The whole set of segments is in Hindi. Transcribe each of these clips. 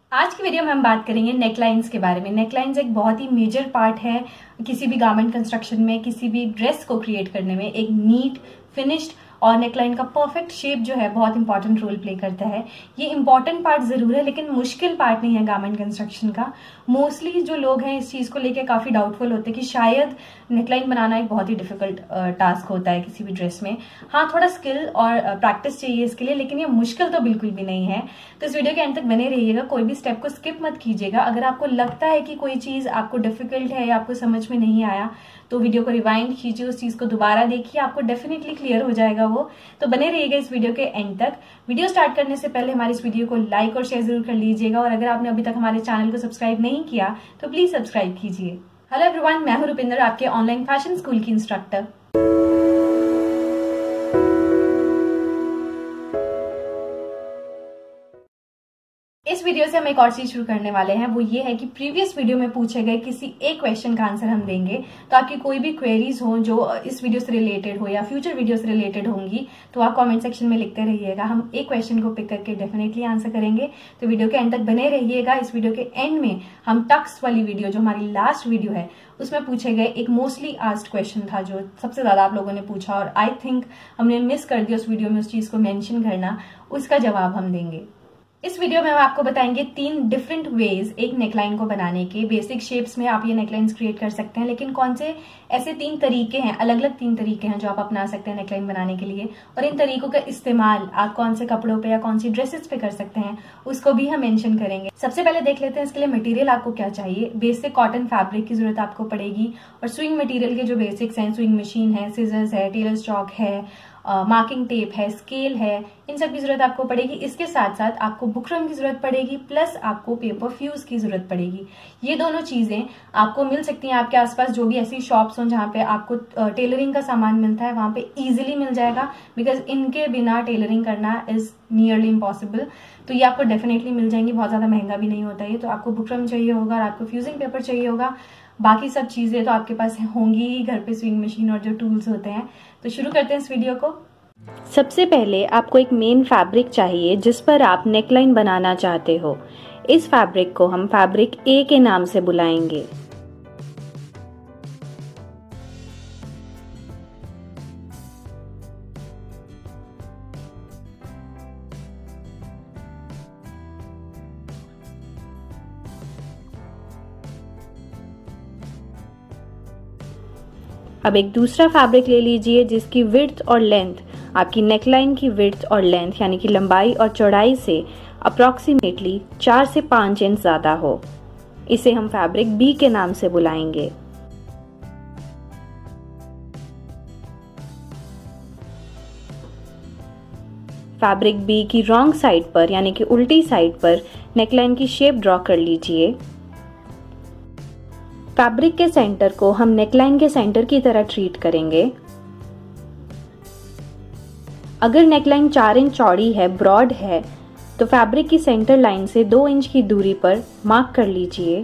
आज की वीडियो में हम बात करेंगे नेकलाइंस के बारे में। नेकलाइंस एक बहुत ही मेजर पार्ट है किसी भी गारमेंट कंस्ट्रक्शन में, किसी भी ड्रेस को क्रिएट करने में। एक नीट फिनिश्ड और नेकलाइन का परफेक्ट शेप जो है बहुत इंपॉर्टेंट रोल प्ले करता है। ये इंपॉर्टेंट पार्ट जरूर है लेकिन मुश्किल पार्ट नहीं है गारमेंट कंस्ट्रक्शन का। मोस्टली जो लोग हैं इस चीज को लेकर काफी डाउटफुल होते हैं कि शायद नेकलाइन बनाना एक बहुत ही डिफिकल्ट टास्क होता है किसी भी ड्रेस में। हाँ, थोड़ा स्किल और प्रैक्टिस चाहिए इसके लिए, लेकिन ये मुश्किल तो बिल्कुल भी नहीं है। तो इस वीडियो के एंड तक बने रहिएगा, कोई भी स्टेप को स्किप मत कीजिएगा। अगर आपको लगता है कि कोई चीज आपको डिफिकल्ट है या आपको समझ में नहीं आया तो वीडियो को रिवाइंड कीजिए, उस चीज को दोबारा देखिए, आपको डेफिनेटली क्लियर हो जाएगा वो। तो बने रहिएगा इस वीडियो के एंड तक। वीडियो स्टार्ट करने से पहले हमारे इस वीडियो को लाइक और शेयर जरूर कर लीजिएगा, और अगर आपने अभी तक हमारे चैनल को सब्सक्राइब नहीं किया तो प्लीज सब्सक्राइब कीजिए। हेलो एवरीवन, मैं हूं रुपिंदर, आपके ऑनलाइन फैशन स्कूल की इंस्ट्रक्टर। इस वीडियो से हम एक और चीज शुरू करने वाले हैं, वो ये है कि प्रीवियस वीडियो में पूछे गए किसी एक क्वेश्चन का आंसर हम देंगे। तो आपकी कोई भी क्वेरीज हो जो इस वीडियो से रिलेटेड हो या फ्यूचर वीडियो से रिलेटेड होंगी तो आप कमेंट सेक्शन में लिखते रहिएगा। हम एक क्वेश्चन को पिक करके डेफिनेटली आंसर करेंगे। तो वीडियो के एंड तक बने रहिएगा। इस वीडियो के एंड में हम टक्स वाली वीडियो जो हमारी लास्ट वीडियो है उसमें पूछे गए एक मोस्टली आस्क्ड क्वेश्चन था जो सबसे ज्यादा आप लोगों ने पूछा, और आई थिंक हमने मिस कर दिया उस वीडियो में उस चीज को मेंशन करना, उसका जवाब हम देंगे। इस वीडियो में हम आपको बताएंगे 3 डिफरेंट वेज एक नेकलाइन को बनाने के। बेसिक शेप्स में आप ये नेकलाइंस क्रिएट कर सकते हैं, लेकिन कौन से ऐसे 3 तरीके हैं, अलग अलग 3 तरीके हैं जो आप अपना सकते हैं नेकलाइन बनाने के लिए, और इन तरीकों का इस्तेमाल आप कौन से कपड़ों पे या कौन सी ड्रेसेस पे कर सकते हैं उसको भी हम मेंशन करेंगे। सबसे पहले देख लेते हैं इसके लिए मटेरियल आपको क्या चाहिए। बेसिक कॉटन फैब्रिक की जरूरत आपको पड़ेगी, और स्विंग मटेरियल के जो बेसिक्स हैं, स्विंग मशीन है, सीजर्स है, टेलर्स चॉक है, मार्किंग टेप है, स्केल है, इन सब की जरूरत आपको पड़ेगी। इसके साथ साथ आपको बुकरम की जरूरत पड़ेगी, प्लस आपको पेपर फ्यूज की जरूरत पड़ेगी। ये दोनों चीजें आपको मिल सकती हैं आपके आसपास जो भी ऐसी शॉप्स हो जहाँ पे आपको टेलरिंग का सामान मिलता है, वहां पे इजीली मिल जाएगा, बिकॉज इनके बिना टेलरिंग करना इज नियरली इम्पॉसिबल। तो ये आपको डेफिनेटली मिल जाएंगी, बहुत ज्यादा महंगा भी नहीं होता ये। तो आपको बुकरम चाहिए होगा और आपको फ्यूजिंग पेपर चाहिए होगा। बाकी सब चीजें तो आपके पास होंगी ही घर पे, स्विंग मशीन और जो टूल्स होते हैं। तो शुरू करते हैं इस वीडियो को। सबसे पहले आपको एक मेन फैब्रिक चाहिए जिस पर आप नेकलाइन बनाना चाहते हो। इस फैब्रिक को हम फैब्रिक ए के नाम से बुलाएंगे। अब एक दूसरा फैब्रिक ले लीजिए जिसकी विड्थ और लेंथ आपकी नेकलाइन की विड्थ और लेंथ यानी कि लंबाई और चौड़ाई से अप्रॉक्सीमेटली 4 से 5 इंच ज्यादा हो। इसे हम फैब्रिक बी के नाम से बुलाएंगे। फैब्रिक बी की रॉन्ग साइड पर यानी कि उल्टी साइड पर नेकलाइन की शेप ड्रॉ कर लीजिए। फैब्रिक के सेंटर को हम नेकलाइन के सेंटर की तरह ट्रीट करेंगे। अगर नेकलाइन 4 इंच चौड़ी है, ब्रॉड है, तो फैब्रिक की सेंटर लाइन से 2 इंच की दूरी पर मार्क कर लीजिए।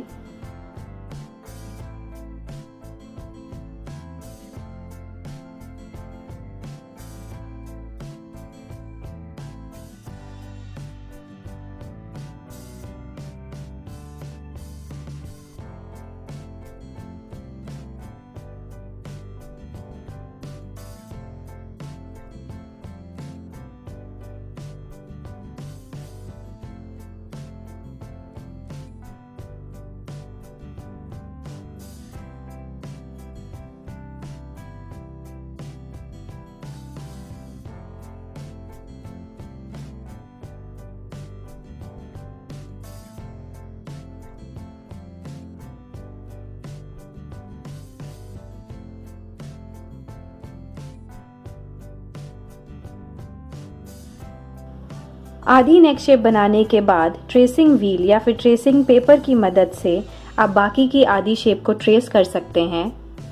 आधी नेक शेप बनाने के बाद ट्रेसिंग व्हील या फिर ट्रेसिंग पेपर की मदद से आप बाकी की आधी शेप को ट्रेस कर सकते हैं।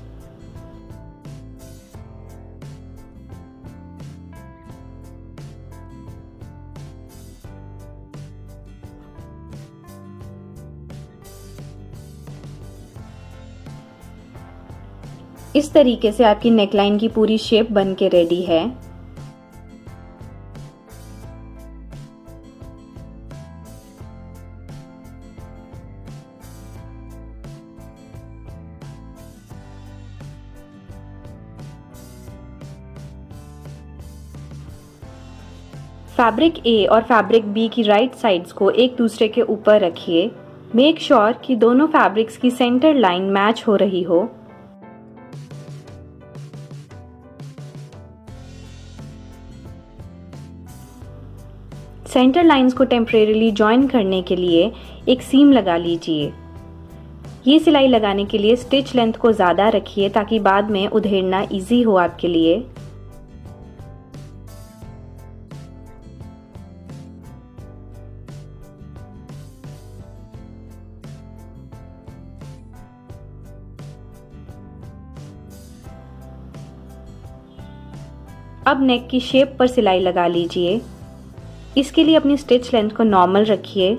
इस तरीके से आपकी नेकलाइन की पूरी शेप बन के रेडी है। फैब्रिक ए और फैब्रिक बी की राइट साइड्स को एक दूसरे के ऊपर रखिए। मेक श्योर कि दोनों फैब्रिक्स की सेंटर लाइन मैच हो रही हो। सेंटर लाइंस को टेम्परेरीली जॉइन करने के लिए एक सीम लगा लीजिए। ये सिलाई लगाने के लिए स्टिच लेंथ को ज़्यादा रखिए ताकि बाद में उधेड़ना इजी हो आपके लिए। अब नेक की शेप पर सिलाई लगा लीजिए। इसके लिए अपनी स्टिच लेंथ को नॉर्मल रखिए।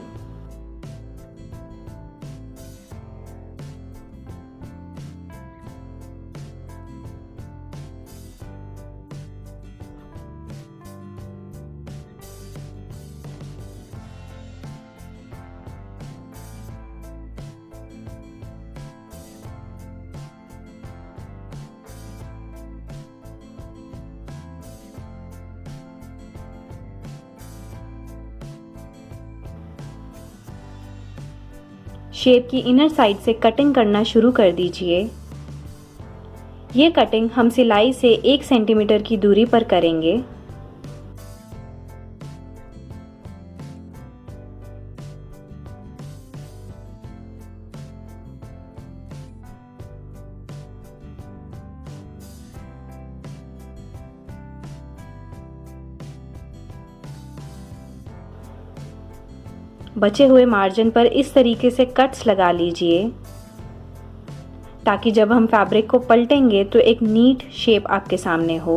शेप की इनर साइड से कटिंग करना शुरू कर दीजिए। ये कटिंग हम सिलाई से 1 सेंटीमीटर की दूरी पर करेंगे। बचे हुए मार्जिन पर इस तरीके से कट्स लगा लीजिए ताकि जब हम फैब्रिक को पलटेंगे तो एक नीट शेप आपके सामने हो।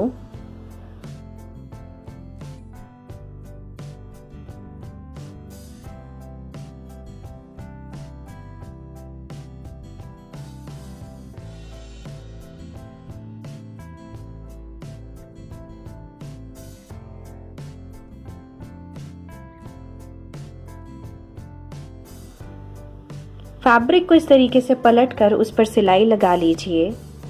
फैब्रिक को इस तरीके से पलटकर उस पर सिलाई लगा लीजिए।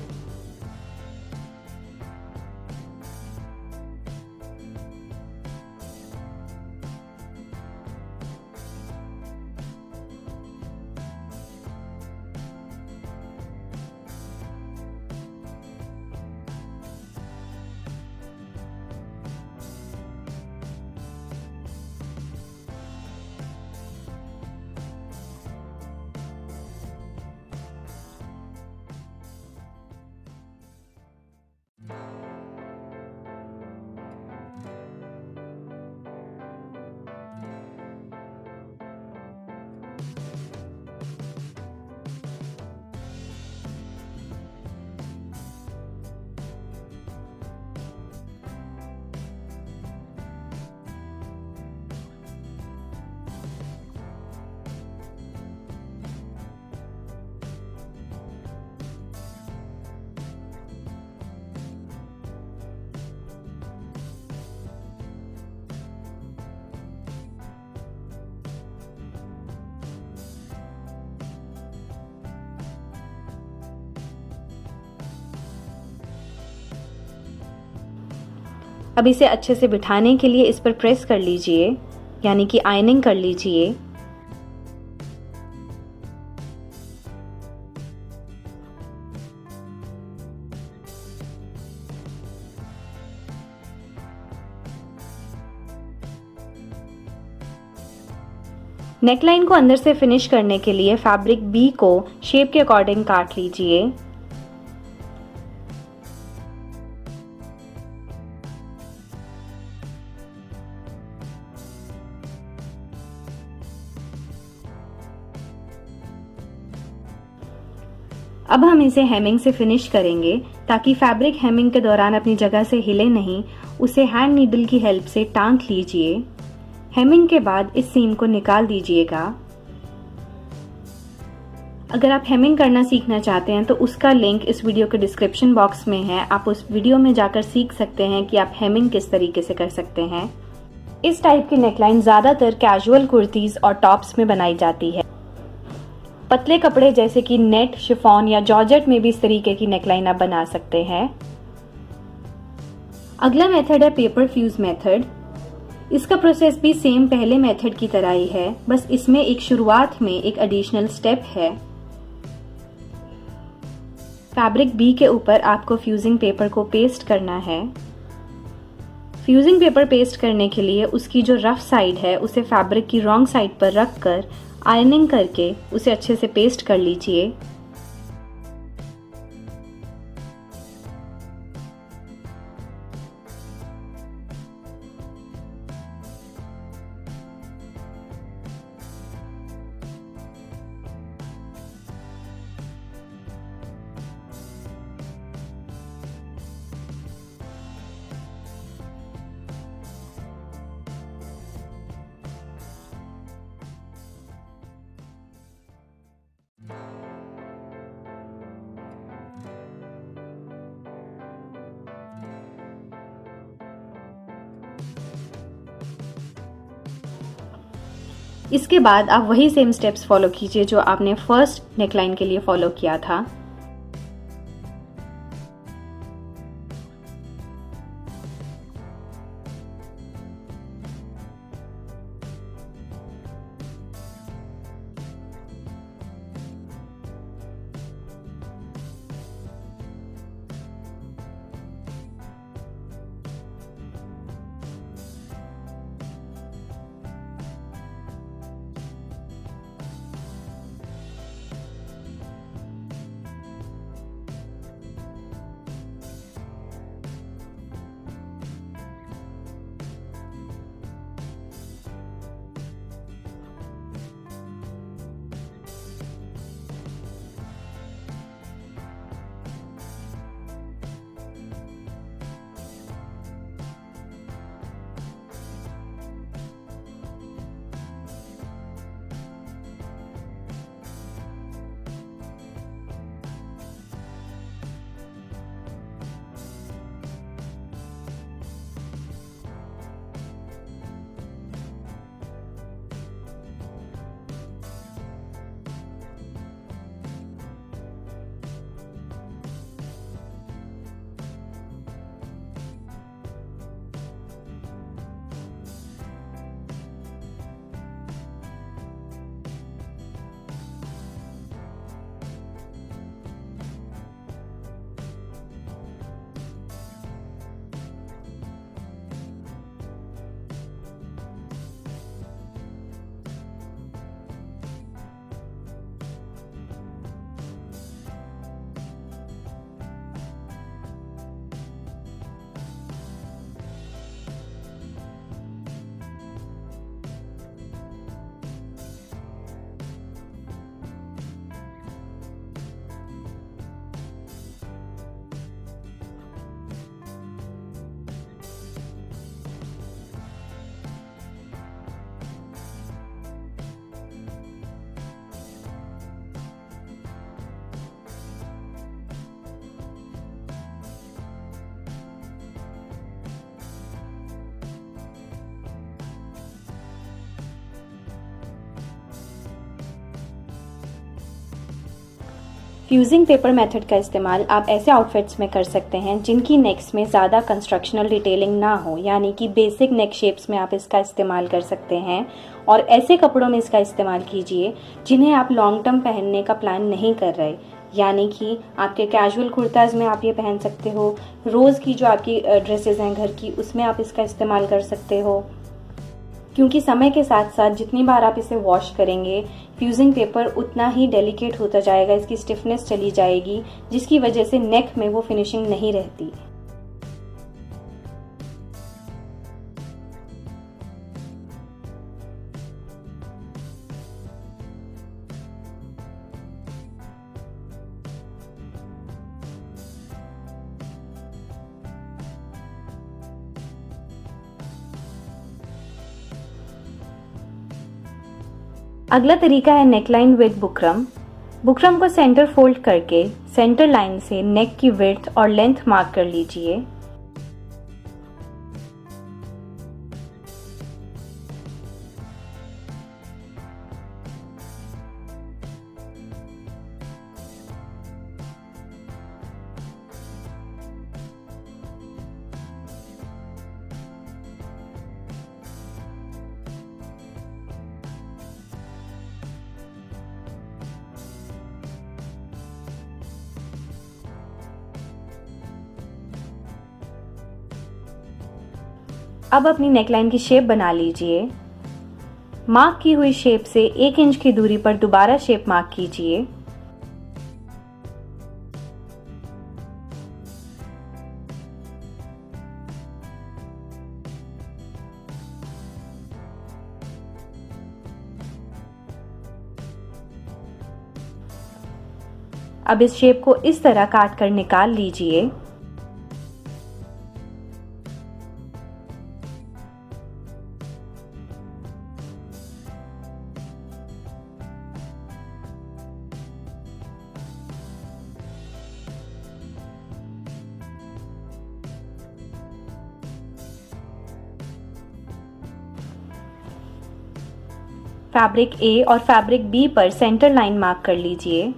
अब इसे अच्छे से बिठाने के लिए इस पर प्रेस कर लीजिए, यानी कि आयनिंग कर लीजिए। नेकलाइन को अंदर से फिनिश करने के लिए फैब्रिक बी को शेप के अकॉर्डिंग काट लीजिए। अब हम इसे हेमिंग से फिनिश करेंगे ताकि फैब्रिक हेमिंग के दौरान अपनी जगह से हिले नहीं। उसे हैंड नीडल की हेल्प से टांक लीजिए। हेमिंग के बाद इस सीम को निकाल दीजिएगा। अगर आप हेमिंग करना सीखना चाहते हैं तो उसका लिंक इस वीडियो के डिस्क्रिप्शन बॉक्स में है। आप उस वीडियो में जाकर सीख सकते हैं कि आप हेमिंग किस तरीके से कर सकते हैं। इस टाइप की नेकलाइन ज्यादातर कैजुअल कुर्तीज और टॉप्स में बनाई जाती है। पतले कपड़े जैसे कि नेट, शिफॉन या जॉर्जेट में भी इस तरीके की नेकलाइन आप बना सकते हैं। अगला मेथड है पेपर फ्यूज मेथड। इसका प्रोसेस भी सेम पहले मेथड की तरह ही है, बस इसमें एक शुरुआत में एक एडिशनल स्टेप है। फैब्रिक बी के ऊपर आपको फ्यूजिंग पेपर को पेस्ट करना है। फ्यूजिंग पेपर पेस्ट करने के लिए उसकी जो रफ साइड है उसे फैब्रिक की रॉन्ग साइड पर रख कर आयरनिंग करके उसे अच्छे से पेस्ट कर लीजिए। इसके बाद आप वही सेम स्टेप्स फॉलो कीजिए जो आपने फर्स्ट नेकलाइन के लिए फॉलो किया था। फ्यूजिंग पेपर मेथड का इस्तेमाल आप ऐसे आउटफिट्स में कर सकते हैं जिनकी नेक्स में ज़्यादा कंस्ट्रक्शनल डिटेलिंग ना हो, यानी कि बेसिक नेक शेप्स में आप इसका इस्तेमाल कर सकते हैं। और ऐसे कपड़ों में इसका इस्तेमाल कीजिए जिन्हें आप लॉन्ग टर्म पहनने का प्लान नहीं कर रहे, यानी कि आपके कैजुअल कुर्ताज़ में आप ये पहन सकते हो, रोज़ की जो आपकी ड्रेसेस हैं घर की उसमें आप इसका इस्तेमाल कर सकते हो। क्योंकि समय के साथ साथ जितनी बार आप इसे वॉश करेंगे फ्यूजिंग पेपर उतना ही डेलिकेट होता जाएगा, इसकी स्टिफनेस चली जाएगी, जिसकी वजह से नेक में वो फिनिशिंग नहीं रहती। अगला तरीका है नेकलाइन विद बुकरम। बुकरम को सेंटर फोल्ड करके सेंटर लाइन से नेक की विड्थ और लेंथ मार्क कर लीजिए। अब अपनी नेकलाइन की शेप बना लीजिए। मार्क की हुई शेप से 1 इंच की दूरी पर दोबारा शेप मार्क कीजिए। अब इस शेप को इस तरह काट कर निकाल लीजिए। फैब्रिक ए और फैब्रिक बी पर सेंटर लाइन मार्क कर लीजिए।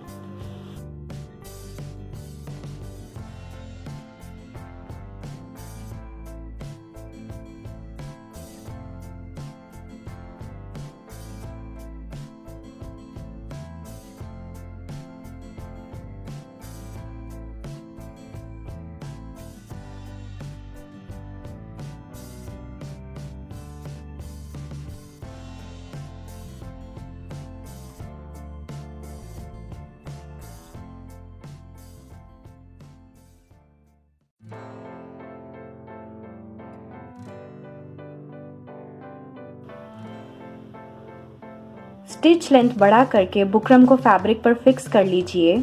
स्टिच लेंथ बढ़ा करके बुकरम को फैब्रिक पर फिक्स कर लीजिए।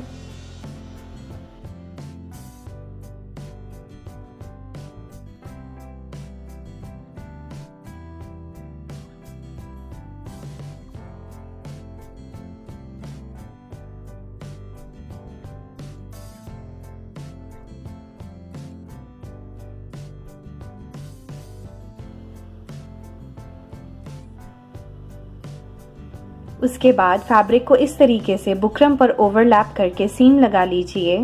उसके बाद फैब्रिक को इस तरीके से बुकरम पर ओवरलैप करके सीम लगा लीजिए।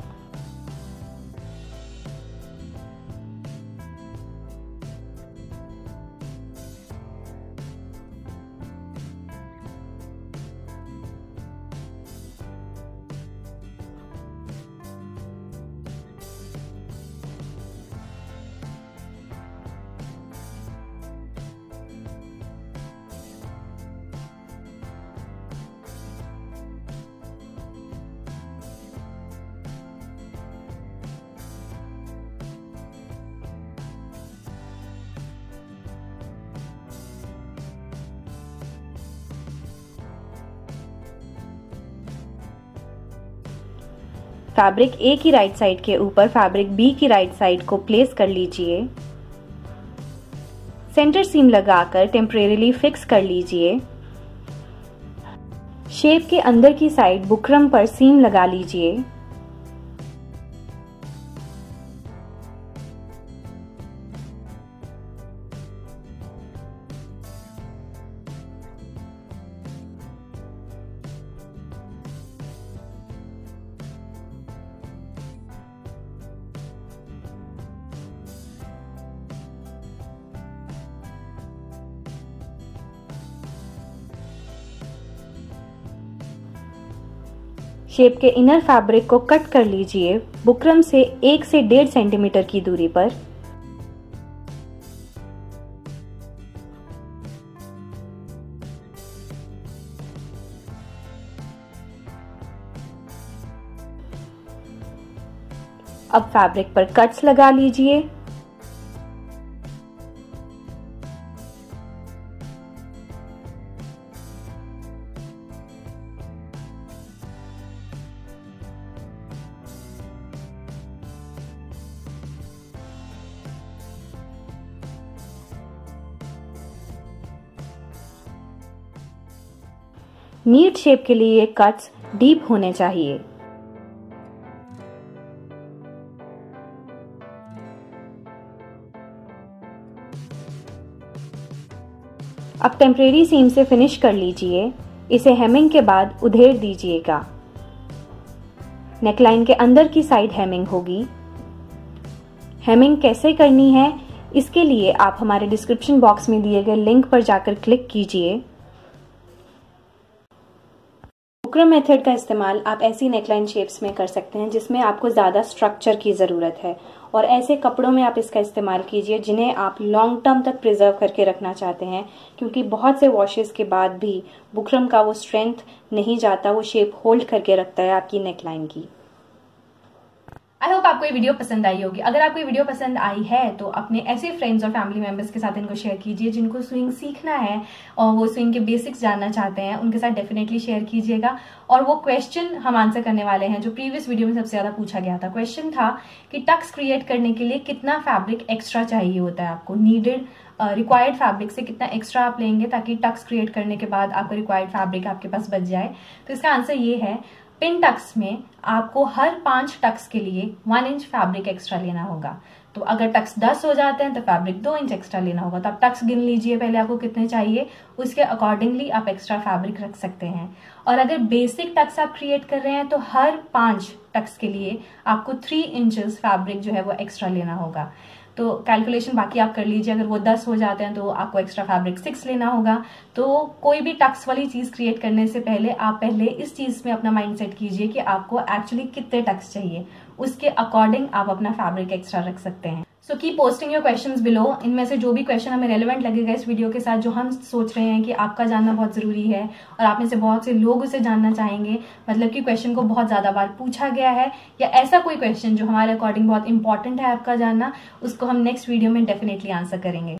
फैब्रिक ए की राइट साइड के ऊपर फैब्रिक बी की राइट साइड को प्लेस कर लीजिए। सेंटर सीम लगाकर टेम्परेरीली फिक्स कर लीजिए। शेप के अंदर की साइड बुकरम पर सीम लगा लीजिए। शेप के इनर फैब्रिक को कट कर लीजिए बुकरम से 1 से 1.5 सेंटीमीटर की दूरी पर। अब फैब्रिक पर कट्स लगा लीजिए। नीट शेप के लिए कट्स डीप होने चाहिए। अब टेम्परेरी सीम से फिनिश कर लीजिए। इसे हेमिंग के बाद उधेड़ दीजिएगा। नेकलाइन के अंदर की साइड हेमिंग होगी। हेमिंग कैसे करनी है इसके लिए आप हमारे डिस्क्रिप्शन बॉक्स में दिए गए लिंक पर जाकर क्लिक कीजिए। बुकरम मेथड का इस्तेमाल आप ऐसी नेकलाइन शेप्स में कर सकते हैं जिसमें आपको ज़्यादा स्ट्रक्चर की ज़रूरत है और ऐसे कपड़ों में आप इसका इस्तेमाल कीजिए जिन्हें आप लॉन्ग टर्म तक प्रिजर्व करके रखना चाहते हैं, क्योंकि बहुत से वॉशेस के बाद भी बुकरम का वो स्ट्रेंथ नहीं जाता, वो शेप होल्ड करके रखता है आपकी नेकलाइन की। आई होप आपको ये वीडियो पसंद आई होगी। अगर आपको ये वीडियो पसंद आई है तो अपने ऐसे फ्रेंड्स और फैमिली मेंबर्स के साथ इनको शेयर कीजिए जिनको स्विंग सीखना है और वो स्विंग के बेसिक्स जानना चाहते हैं, उनके साथ डेफिनेटली शेयर कीजिएगा। और वो क्वेश्चन हम आंसर करने वाले हैं जो प्रीवियस वीडियो में सबसे ज्यादा पूछा गया था। क्वेश्चन था कि टक्स क्रिएट करने के लिए कितना फैब्रिक एक्स्ट्रा चाहिए होता है आपको, नीडेड रिक्वायर्ड फैब्रिक से कितना एक्स्ट्रा आप लेंगे ताकि टक्स क्रिएट करने के बाद आपको रिक्वायर्ड फैब्रिक आपके पास बच जाए। तो इसका आंसर ये है, पिन टक्स में आपको हर 5 टक्स के लिए 1 इंच फैब्रिक एक्स्ट्रा लेना होगा। तो अगर टक्स 10 हो जाते हैं तो फैब्रिक 2 इंच एक्स्ट्रा लेना होगा। तो आप टक्स गिन लीजिए पहले आपको कितने चाहिए, उसके अकॉर्डिंगली आप एक्स्ट्रा फैब्रिक रख सकते हैं। और अगर बेसिक टक्स आप क्रिएट कर रहे हैं तो हर 5 टक्स के लिए आपको 3 इंचेस फैब्रिक जो है वो एक्स्ट्रा लेना होगा। तो कैलकुलेशन बाकी आप कर लीजिए, अगर वो 10 हो जाते हैं तो आपको एक्स्ट्रा फैब्रिक 6 लेना होगा। तो कोई भी टक्स वाली चीज क्रिएट करने से पहले आप पहले इस चीज में अपना माइंड सेट कीजिए कि आपको एक्चुअली कितने टक्स चाहिए, उसके अकॉर्डिंग आप अपना फैब्रिक एक्स्ट्रा रख सकते हैं। So keep posting your questions below. इनमें से जो भी क्वेश्चन हमें रेलेवेंट लगेगा इस वीडियो के साथ, जो हम सोच रहे हैं कि आपका जानना बहुत जरूरी है और आप में से बहुत से लोग उसे जानना चाहेंगे, मतलब कि क्वेश्चन को बहुत ज्यादा बार पूछा गया है या ऐसा कोई क्वेश्चन जो हमारे अकॉर्डिंग बहुत इंपॉर्टेंट है आपका जानना, उसको हम नेक्स्ट वीडियो में डेफिनेटली आंसर करेंगे।